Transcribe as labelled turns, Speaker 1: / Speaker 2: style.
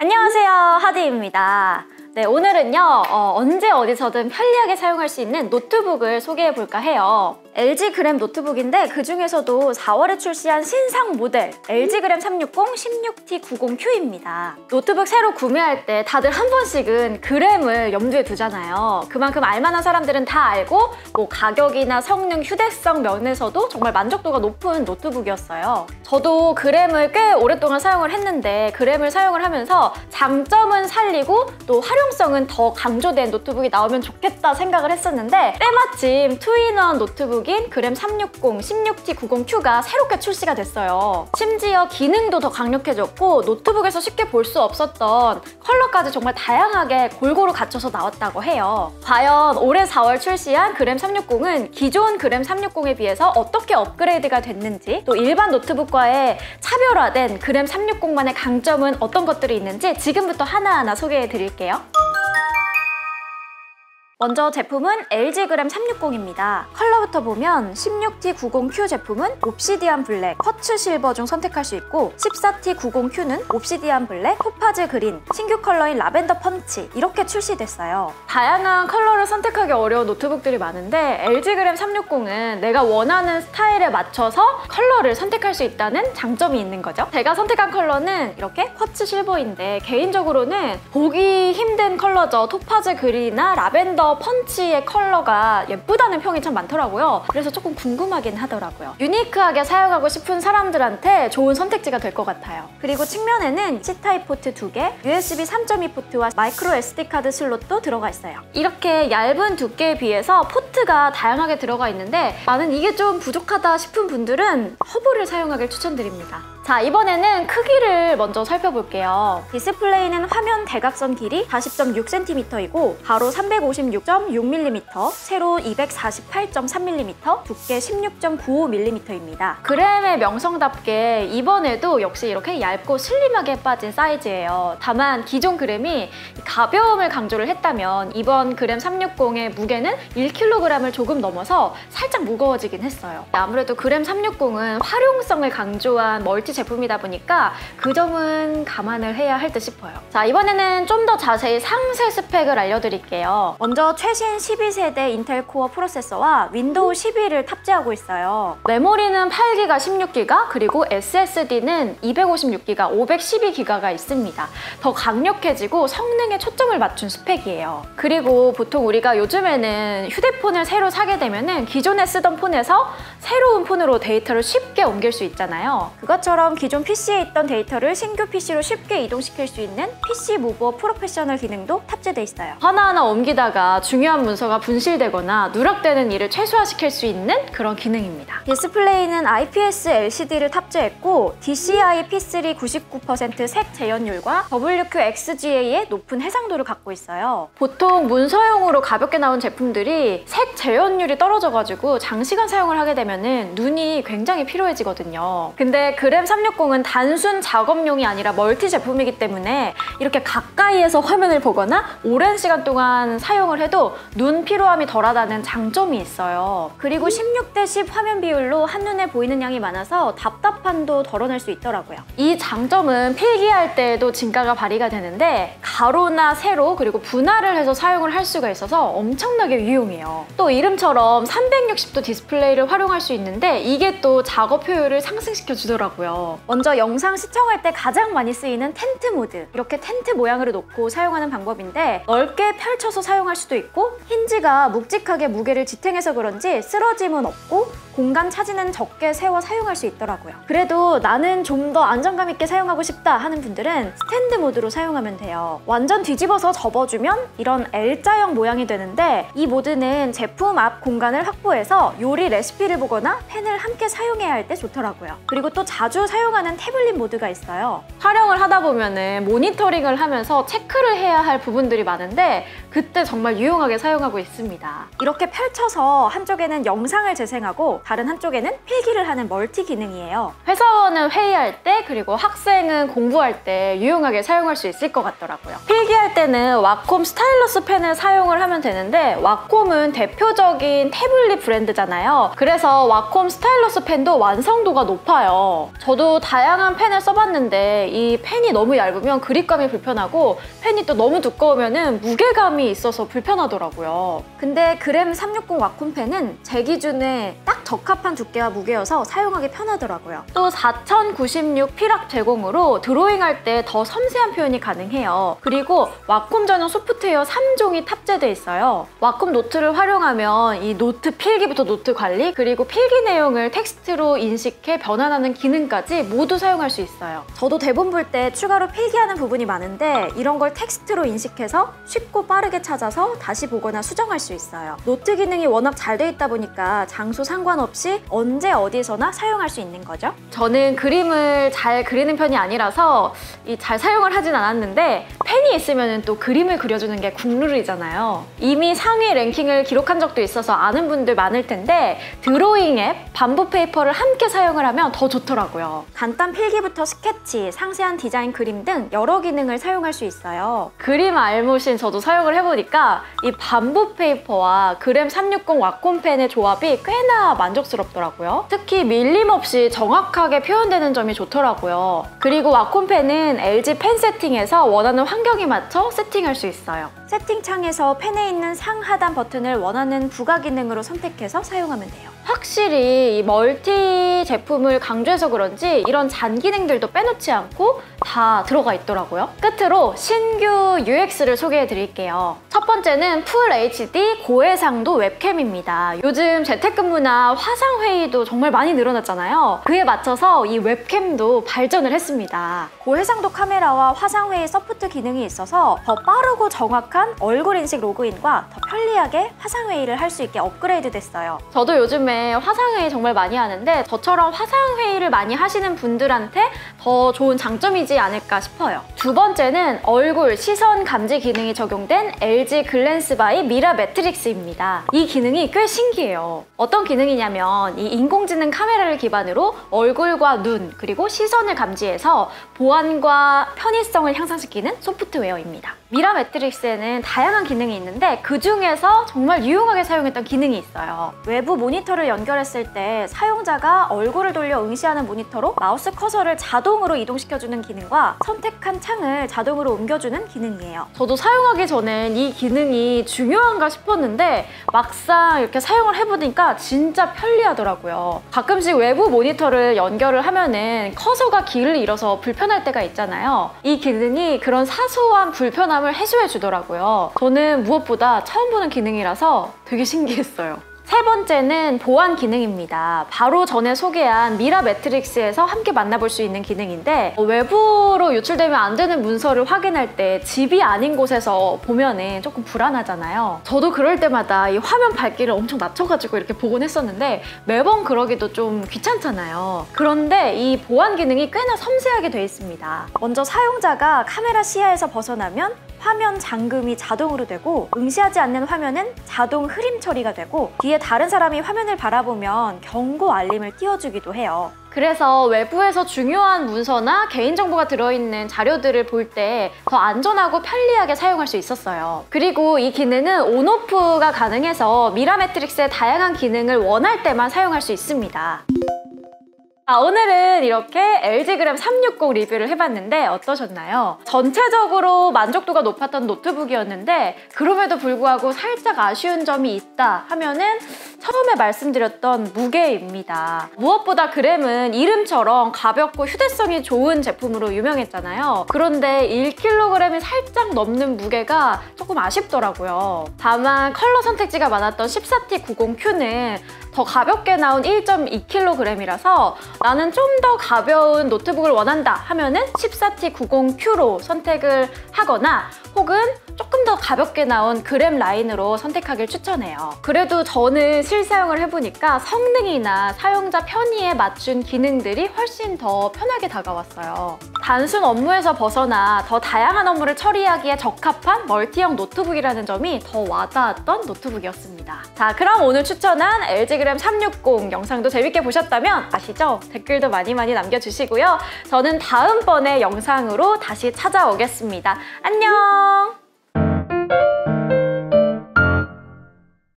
Speaker 1: 안녕하세요, 하디입니다. 네, 오늘은요 언제 어디서든 편리하게 사용할 수 있는 노트북을 소개해 볼까 해요. LG 그램 노트북인데 그 중에서도 4월에 출시한 신상 모델 LG 그램 360 16T90Q입니다. 노트북 새로 구매할 때 다들 한 번씩은 그램을 염두에 두잖아요. 그만큼 알만한 사람들은 다 알고 뭐 가격이나 성능, 휴대성 면에서도 정말 만족도가 높은 노트북이었어요. 저도 그램을 꽤 오랫동안 사용을 했는데 그램을 사용을 하면서 장점은 살리고 또 활용성은 더 강조된 노트북이 나오면 좋겠다 생각을 했었는데 때마침 투인원 노트북인 그램 360 16T90Q가 새롭게 출시가 됐어요. 심지어 기능도 더 강력해졌고 노트북에서 쉽게 볼 수 없었던 컬러까지 정말 다양하게 골고루 갖춰서 나왔다고 해요. 과연 올해 4월 출시한 그램 360은 기존 그램 360에 비해서 어떻게 업그레이드가 됐는지, 또 일반 노트북과의 차별화된 그램 360만의 강점은 어떤 것들이 있는지 지금부터 하나하나 소개해 드릴게요. 먼저 제품은 LG 그램 360입니다. 컬러부터 보면 16T90Q 제품은 옵시디안 블랙, 쿼츠 실버 중 선택할 수 있고 14T90Q는 옵시디안 블랙, 토파즈 그린, 신규 컬러인 라벤더 펀치 이렇게 출시됐어요. 다양한 컬러를 선택하기 어려운 노트북들이 많은데 LG 그램 360은 내가 원하는 스타일에 맞춰서 컬러를 선택할 수 있다는 장점이 있는 거죠. 제가 선택한 컬러는 이렇게 쿼츠 실버인데 개인적으로는 보기 힘든 컬러죠. 토파즈 그린이나 라벤더 펀치의 컬러가 예쁘다는 평이 참 많더라고요. 그래서 조금 궁금하긴 하더라고요. 유니크하게 사용하고 싶은 사람들한테 좋은 선택지가 될 것 같아요. 그리고 측면에는 C타입 포트 2개, USB 3.2 포트와 마이크로 SD카드 슬롯도 들어가 있어요. 이렇게 얇은 두께에 비해서 포트가 다양하게 들어가 있는데 나는 이게 좀 부족하다 싶은 분들은 허브를 사용하길 추천드립니다. 자, 이번에는 크기를 먼저 살펴볼게요. 디스플레이는 화면 대각선 길이 40.6cm이고 가로 356.6mm, 세로 248.3mm, 두께 16.95mm입니다. 그램의 명성답게 이번에도 역시 이렇게 얇고 슬림하게 빠진 사이즈예요. 다만 기존 그램이 가벼움을 강조를 했다면 이번 그램 360의 무게는 1kg을 조금 넘어서 살짝 무거워지긴 했어요. 아무래도 그램 360은 활용성을 강조한 멀티 제품이다 보니까 그 점은 감안을 해야 할 듯 싶어요. 자, 이번에는 좀 더 자세히 상세 스펙을 알려드릴게요. 먼저 최신 12세대 인텔 코어 프로세서와 윈도우 12를 탑재하고 있어요. 메모리는 8기가, 16기가, 그리고 SSD는 256기가, 512기가가 있습니다. 더 강력해지고 성능에 초점을 맞춘 스펙이에요. 그리고 보통 우리가 요즘에는 휴대폰을 새로 사게 되면은 기존에 쓰던 폰에서 새로운 폰으로 데이터를 쉽게 옮길 수 있잖아요. 그것처럼 기존 PC에 있던 데이터를 신규 PC로 쉽게 이동시킬 수 있는 PC 무버 프로페셔널 기능도 탑재돼 있어요. 하나하나 옮기다가 중요한 문서가 분실되거나 누락되는 일을 최소화시킬 수 있는 그런 기능입니다. 디스플레이는 IPS LCD를 탑재했고 DCI P3 99% 색 재현율과 WQXGA의 높은 해상도를 갖고 있어요. 보통 문서용으로 가볍게 나온 제품들이 색 재현율이 떨어져가지고 장시간 사용을 하게 되면은 눈이 굉장히 피로해지거든요. 근데 그램 360은 단순 작업용이 아니라 멀티 제품이기 때문에 이렇게 가까이에서 화면을 보거나 오랜 시간 동안 사용을 해도 눈 피로함이 덜하다는 장점이 있어요. 그리고 16:10 화면 비율로 한눈에 보이는 양이 많아서 답답함도 덜어낼 수 있더라고요. 이 장점은 필기할 때에도 진가가 발휘가 되는데 가로나 세로 그리고 분할을 해서 사용을 할 수가 있어서 엄청나게 유용해요. 또 이름처럼 360도 디스플레이를 활용할 수 있는데 이게 또 작업 효율을 상승시켜 주더라고요. 먼저 영상 시청할 때 가장 많이 쓰이는 텐트 모드, 이렇게 텐트 모양으로 놓고 사용하는 방법인데 넓게 펼쳐서 사용할 수도 있고 힌지가 묵직하게 무게를 지탱해서 그런지 쓰러짐은 없고 공간 차지는 적게 세워 사용할 수 있더라고요. 그래도 나는 좀 더 안정감 있게 사용하고 싶다 하는 분들은 스탠드 모드로 사용하면 돼요. 완전 뒤집어서 접어주면 이런 L자형 모양이 되는데 이 모드는 제품 앞 공간을 확보해서 요리 레시피를 보거나 펜을 함께 사용해야 할 때 좋더라고요. 그리고 또 자주 사용하는 태블릿 모드가 있어요. 촬영을 하다 보면은 모니터링을 하면서 체크를 해야 할 부분들이 많은데 그때 정말 유용하게 사용하고 있습니다. 이렇게 펼쳐서 한쪽에는 영상을 재생하고 다른 한쪽에는 필기를 하는 멀티 기능이에요. 회사원은 회의할 때 그리고 학생은 공부할 때 유용하게 사용할 수 있을 것 같더라고요. 필기할 때는 와콤 스타일러스 펜을 사용을 하면 되는데 와콤은 대표적인 태블릿 브랜드잖아요. 그래서 와콤 스타일러스 펜도 완성도가 높아요. 저도 다양한 펜을 써봤는데 이 펜이 너무 얇으면 그립감이 불편하고 펜이 또 너무 두꺼우면 무게감이 있어서 불편하더라고요. 근데 그램 360 와콤 펜은 제 기준에 딱 적합한 두께와 무게여서 사용하기 편하더라고요. 또 4096 필압 제공으로 드로잉할 때 더 섬세한 표현이 가능해요. 그리고 와콤 전용 소프트웨어 3종이 탑재돼 있어요. 와콤 노트를 활용하면 이 노트 필기부터 노트 관리, 그리고 필기 내용을 텍스트로 인식해 변환하는 기능까지 모두 사용할 수 있어요. 저도 대본 볼 때 추가로 필기하는 부분이 많은데 이런 걸 텍스트로 인식해서 쉽고 빠르게 찾아서 다시 보거나 수정할 수 있어요. 노트 기능이 워낙 잘 돼 있다 보니까 장소 상관없이 언제 어디서나 사용할 수 있는 거죠. 저는 그림을 잘 그리는 편이 아니라서 잘 사용을 하진 않았는데 펜이 있으면 또 그림을 그려주는 게 국룰이잖아요. 이미 상위 랭킹을 기록한 적도 있어서 아는 분들 많을 텐데 드로잉 앱, 반부 페이퍼를 함께 사용을 하면 더 좋더라고요. 간단 필기부터 스케치, 상세한 디자인 그림 등 여러 기능을 사용할 수 있어요. 그림 알못인 저도 사용을 해보니까 이 반부 페이퍼와 그램 360 와콤 펜의 조합이 꽤나 만족스럽더라고요. 특히 밀림 없이 정확하게 표현되는 점이 좋더라고요. 그리고 와콤 펜은 LG 펜 세팅에서 원하는 환경에 맞춰 세팅할 수 있어요. 세팅창에서 펜에 있는 상하단 버튼을 원하는 부가 기능으로 선택해서 사용하면 돼요. 확실히 이 멀티 제품을 강조해서 그런지 이런 잔 기능들도 빼놓지 않고 다 들어가 있더라고요. 끝으로 신규 UX를 소개해 드릴게요. 첫 번째는 풀 HD 고해상도 웹캠입니다. 요즘 재택근무나 화상회의도 정말 많이 늘어났잖아요. 그에 맞춰서 이 웹캠도 발전을 했습니다. 고해상도 카메라와 화상회의 서포트 기능이 있어서 더 빠르고 정확한 얼굴 인식 로그인과 더 편리하게 화상회의를 할 수 있게 업그레이드 됐어요. 저도 요즘에 화상회의 정말 많이 하는데 저처럼 화상회의를 많이 하시는 분들한테 더 좋은 장점이지 않을까 싶어요. 두 번째는 얼굴 시선 감지 기능이 적용된 LG 글랜스 바이 미라 매트릭스입니다. 이 기능이 꽤 신기해요. 어떤 기능이냐면 이 인공지능 카메라를 기반으로 얼굴과 눈 그리고 시선을 감지해서 보안과 편의성을 향상시키는 소프트웨어입니다. 미라 매트릭스에는 다양한 기능이 있는데 그 중에서 정말 유용하게 사용했던 기능이 있어요. 외부 모니터를 연결했을 때 사용자가 얼굴을 돌려 응시하는 모니터로 마우스 커서를 자동으로 이동시켜주는 기능과 선택한 창을 자동으로 옮겨주는 기능이에요. 저도 사용하기 전엔 이 기능이 중요한가 싶었는데 막상 이렇게 사용을 해보니까 진짜 편리하더라고요. 가끔씩 외부 모니터를 연결을 하면은 커서가 길을 잃어서 불편할 때가 있잖아요. 이 기능이 그런 사소한 불편함을 해소해 주더라고요. 저는 무엇보다 처음 보는 기능이라서 되게 신기했어요. 세 번째는 보안 기능입니다. 바로 전에 소개한 미라 매트릭스에서 함께 만나볼 수 있는 기능인데 외부로 유출되면 안 되는 문서를 확인할 때 집이 아닌 곳에서 보면은 조금 불안하잖아요. 저도 그럴 때마다 이 화면 밝기를 엄청 낮춰가지고 이렇게 보곤 했었는데 매번 그러기도 좀 귀찮잖아요. 그런데 이 보안 기능이 꽤나 섬세하게 돼 있습니다. 먼저 사용자가 카메라 시야에서 벗어나면 화면 잠금이 자동으로 되고 응시하지 않는 화면은 자동 흐림 처리가 되고 뒤에 다른 사람이 화면을 바라보면 경고 알림을 띄워주기도 해요. 그래서 외부에서 중요한 문서나 개인정보가 들어있는 자료들을 볼 때 더 안전하고 편리하게 사용할 수 있었어요. 그리고 이 기능은 온오프가 가능해서 미라 매트릭스의 다양한 기능을 원할 때만 사용할 수 있습니다. 오늘은 이렇게 LG 그램 360 리뷰를 해봤는데 어떠셨나요? 전체적으로 만족도가 높았던 노트북이었는데 그럼에도 불구하고 살짝 아쉬운 점이 있다 하면은 처음에 말씀드렸던 무게입니다. 무엇보다 그램은 이름처럼 가볍고 휴대성이 좋은 제품으로 유명했잖아요. 그런데 1kg이 살짝 넘는 무게가 조금 아쉽더라고요. 다만 컬러 선택지가 많았던 14T90Q는 더 가볍게 나온 1.2kg이라서 나는 좀 더 가벼운 노트북을 원한다 하면은 14T90Q로 선택을 하거나 혹은 조금 조금 더 가볍게 나온 그램 라인으로 선택하길 추천해요. 그래도 저는 실사용을 해보니까 성능이나 사용자 편의에 맞춘 기능들이 훨씬 더 편하게 다가왔어요. 단순 업무에서 벗어나 더 다양한 업무를 처리하기에 적합한 멀티형 노트북이라는 점이 더 와닿았던 노트북이었습니다. 자, 그럼 오늘 추천한 LG 그램 360 영상도 재밌게 보셨다면 아시죠? 댓글도 많이 남겨주시고요. 저는 다음번에 영상으로 다시 찾아오겠습니다. 안녕!